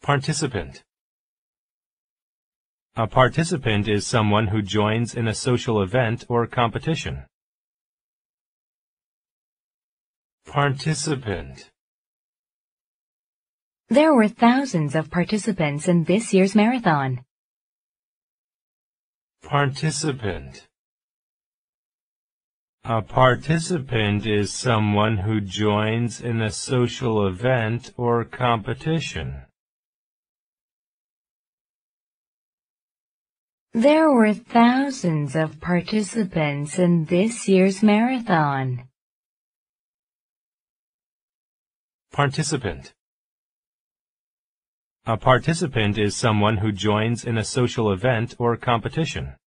Participant. A participant is someone who joins in a social event or competition. Participant. There were thousands of participants in this year's marathon. Participant. A participant is someone who joins in a social event or competition. There were thousands of participants in this year's marathon. Participant. A participant is someone who joins in a social event or competition.